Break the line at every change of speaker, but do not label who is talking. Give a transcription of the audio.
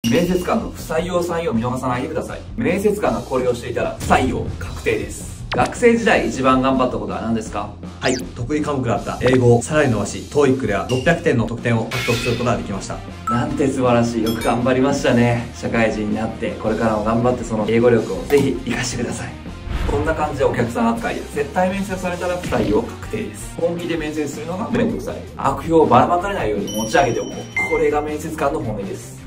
面接官の不採用採用を見逃さないでください。面接官がこれをしていたら不採用確定です。学生時代一番頑張ったことは何ですか？
はい、得意科目だった英語をさらに伸ばし、TOEIC では600点の得点を獲得することができました。
なんて素晴らしい。よく頑張りましたね。社会人になってこれからも頑張ってその英語力をぜひ活かしてください。こんな感じでお客さん扱いで絶対面接されたら不採用確定です。本気で面接するのがめんどくさい。悪評をばらまかれないように持ち上げておこう。これが面接官の本音です。